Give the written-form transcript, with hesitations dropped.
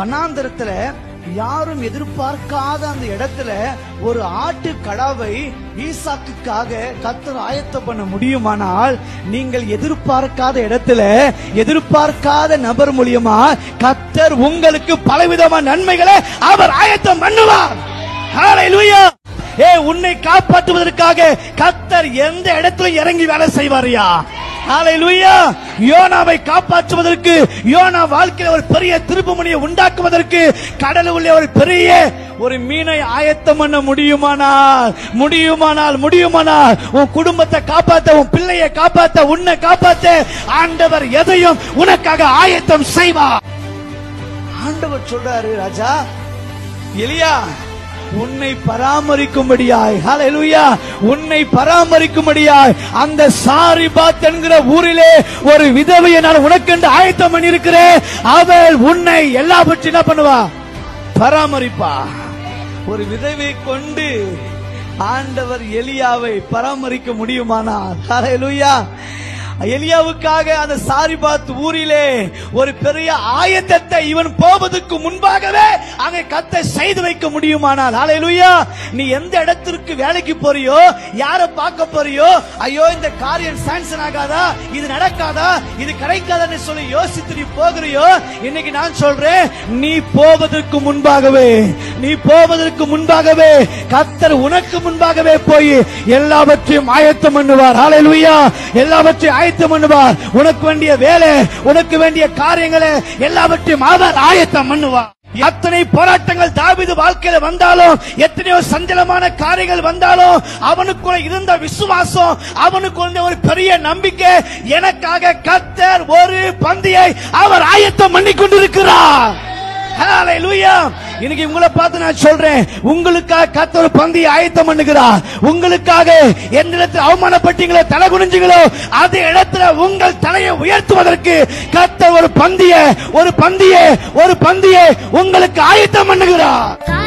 வனாந்தரத்துல யாரும் எதிர்பார்க்காத அந்த இடத்துல ஒரு ஆட்டு கடாவை ஈசாக்குக்காக கர்த்தர் ஆயத்தம் பண்ண முடியுமானால், நீங்கள் எதிர்பார்க்காத இடத்துல எதிர்பார்க்காத நபர் மூலியமா கர்த்தர் உங்களுக்கு பலவிதமான நன்மைகளை அவர் ஆயத்தம் பண்ணுவார். ஹல்லேலூயா. உன்னை காப்பாற்றுவதற்காக கர்த்தர் எந்த இடத்துல இறங்கி வேலை செய்வாரியா? ஹல்லேலூயா. யோனாவை காப்பாற்றுவதற்கு, யோனா வாழ்க்கையில் ஒரு பெரிய திருப்புமுனையை உண்டாக்குவதற்கு கடலில் உள்ள ஒரு பெரிய ஒரு மீனை ஆயத்தம் பண்ண முடியுமானால் உன் குடும்பத்தை காப்பாற்ற, உன் பிள்ளையை காப்பாற்ற, உன்னை காப்பாற்ற ஆண்டவர் எதையும் உனக்காக ஆயத்தம் செய்வார். ஆண்டவர் சொல்றாரு, ராஜா எலியா உன்னை பராமரிக்கும்படியாய், ஹல்லேலூயா, உன்னை பராமரிக்கும்படியாய் அந்த சாரிபாத் என்கிற ஊரிலே ஒரு விதவையை நான் உனக்கென்று ஆயத்தம் பண்ணியிருக்கிறேன். அவள் உன்னை எல்லாவற்றையும் என்ன பண்ணுவா? பராமரிப்பா. ஒரு விதவை கொண்டு ஆண்டவர் எலியாவை பராமரிக்க முடியுமானால், ஹல்லேலூயா, எலியாவுக்காக அந்த சாரிபாத் ஊரிலே ஒரு பெரிய ஆயத்தத்தை இவன் போவதற்கு முன்பாகவே அங்கே கர்த்தர் செய்து வைக்க முடியுமானால், ஹல்லேலூயா, நீ எந்த இடத்திற்கு வேலைக்கு போறியோ, யாரை பார்க்க போறியோ, ஐயோ இந்த காரியம் சாங்ஷன் ஆகாதா, இது நடக்காதா, இது கிடைக்காதான்னு சொல்லி யோசித்து நீ போகிறியோ, இன்னைக்கு நான் சொல்றேன், நீ போவதற்கு முன்பாகவே கர்த்தர் உனக்கு முன்பாகவே போய் எல்லாவற்றையும் ஆயத்தம் பண்ணுவார். ஹல்லேலூயா. எல்லாவற்றையும் ஆயத்தம் பண்ணுவார். உனக்கு வேண்டிய வேலை, உனக்கு வேண்டிய காரியங்களை எல்லாவற்றையும் அவர் ஆயத்தம் பண்ணுவார். எத்தனை போராட்டங்கள் தாவீது வாழ்க்கையில வந்தாலும், எத்தனையோ சஞ்சலமான காரியங்கள் வந்தாலும், அவனுக்குள்ள இருந்த விசுவாசம், அவனுக்குள்ள ஒரு பெரிய நம்பிக்கை, எனக்காக கர்த்தர் ஒரு பந்தியை அவர் ஆயத்தம் பண்ணி கொண்டிருக்கிறார். ஹல்லேலூயா. இன்னைக்கு உங்களை பார்த்து நான் சொல்றேன், உங்களுக்காக கர்த்தர் ஒரு பந்தியை ஆயத்தம் பண்ணுகிறார். உங்களுக்காக எந்த இடத்துல அவமானப்பட்டீங்களோ, தலை குனிஞ்சீங்களோ, அதே இடத்துல உங்கள் தலையை உயர்த்துவதற்கு கர்த்தர் ஒரு பந்தியை உங்களுக்கு ஆயத்தம் பண்ணுகிறார்.